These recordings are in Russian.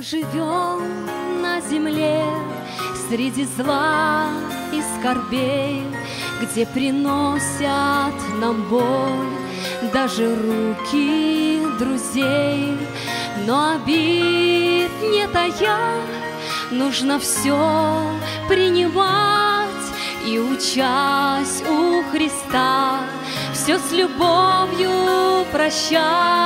живем на земле среди зла и скорбей, где приносят нам боль даже руки друзей. Но обид не тая, нужно все принимать и, учась у Христа, все с любовью прощать.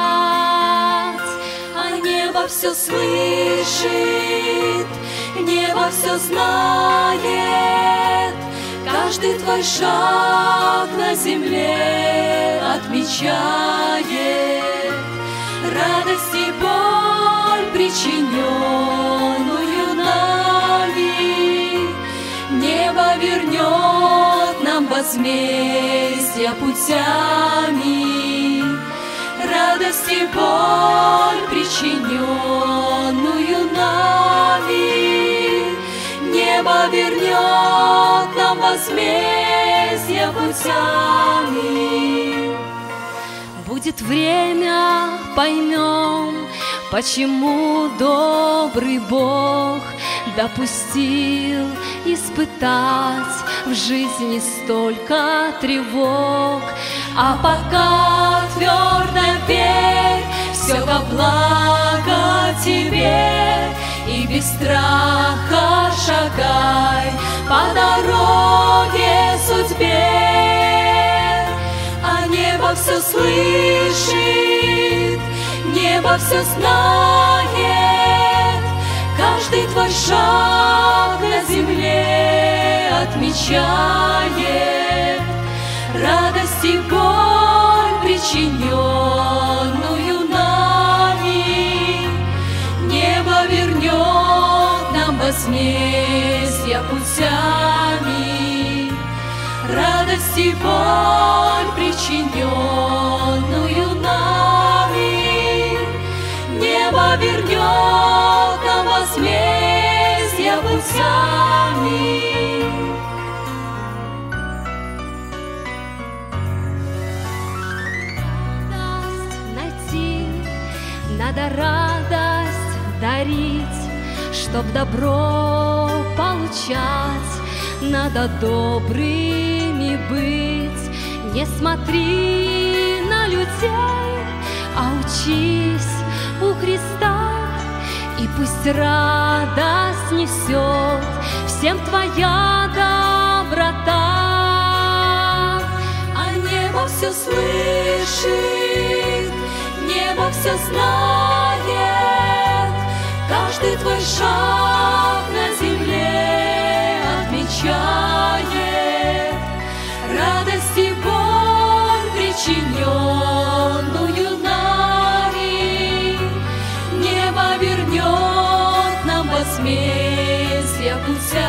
А небо все слышит, небо все знает, каждый твой шаг на земле отмечает. Радость и боль, причиненную нами, небо вернет нам возмездие путями. Радость и боль, причиненную нами, небо вернет нам возмездие путями. Будет время, поймем, почему добрый Бог допустил испытать в жизни столько тревог. А пока твердо верь, все во благо тебе, и без страха шагай по дороге судьбе. А небо все слышит, небо все знает, каждый твой шаг на земле отмечает. Радость и боль, причиненную нами, небо вернет нам возмездие путями. Радость и боль, причиненную нами, небо вернет нам возмездие путями. Надо радость дарить, чтоб добро получать, надо добрыми быть. Не смотри на людей, а учись у Христа, и пусть радость несет всем твоя доброта. А небо все слышит, небо все знает, каждый твой шаг на земле отмечает. Радость и боль, причиненную нами, небо вернет нам возмездие путя.